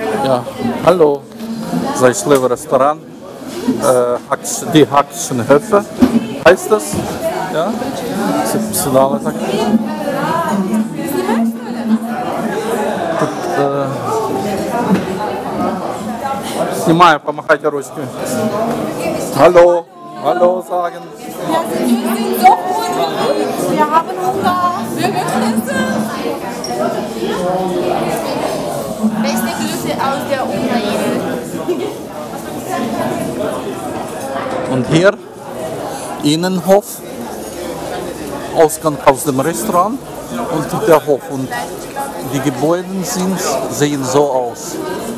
Ja, hallo. Зайшли в ресторан. Die Hackischen Höfe heißt das. Ja, сюда так. Снимаю, помахайте ручками. Hallo, hallo sagen. Ja, Sie sind so gut. Wir haben Hunger. Wir möchten essen. Beste Grüße aus der Ukraine. Und hier Innenhof, Ausgang aus dem Restaurant und der Hof. Und die Gebäude sehen so aus.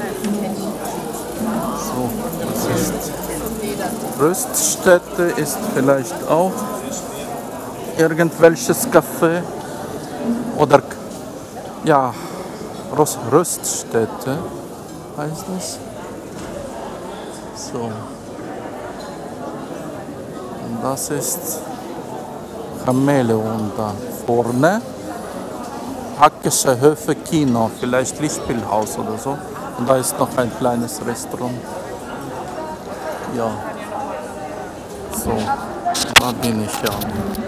So, das ist Röststätte, ist vielleicht auch irgendwelches Café oder ja, Röststätte heißt es. So. Und das ist Chamäleon da vorne. Hackische Höfe Kino, vielleicht Lichtspielhaus oder so. Und da ist noch ein kleines Restaurant. Ja. So, da bin ich ja.